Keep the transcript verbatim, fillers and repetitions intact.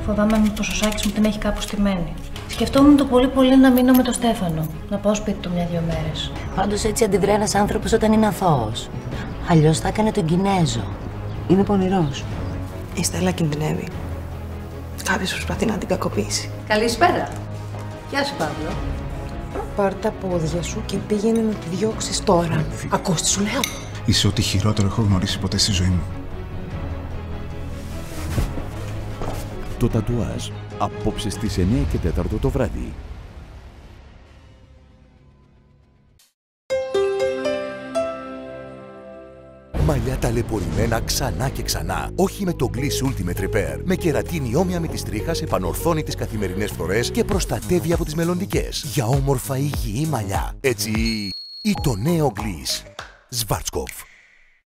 Φοβάμαι μήπως ο Σάκης μου την έχει κάπου στημένη. Σκεφτόμουν το πολύ πολύ να μείνω με τον Στέφανο. Να πάω σπίτι του μια-δυο μέρες. Πάντως έτσι αντιδρά ένας άνθρωπος όταν είναι αθώος. Αλλιώς θα έκανε τον Κινέζο. Είναι πονηρός. Η Στέλλα κινδυνεύει. Κάποιος προσπαθεί να την κακοποιήσει. Καλησπέρα. Γεια σου, Παύλο. Πάρ' τα πόδια σου και πήγαινε να τη διώξεις τώρα. Ακούς τι σου λέω. Είσαι ό,τι χειρότερο έχω γνωρίσει ποτέ στη ζωή μου. Το τατουάζ. Απόψε στις εννιά και τέσσερα το βράδυ. Μαλλιά ταλαιπωρημένα ξανά και ξανά. Όχι με το Gliss Ultimate Repair. Με κερατίνη όμοια με τη τρίχας επανορθώνει τις καθημερινές φορές και προστατεύει από τις μελλοντικές. Για όμορφα υγιή μαλλιά. Έτσι ή το νέο Gliss. Schwarzkopf.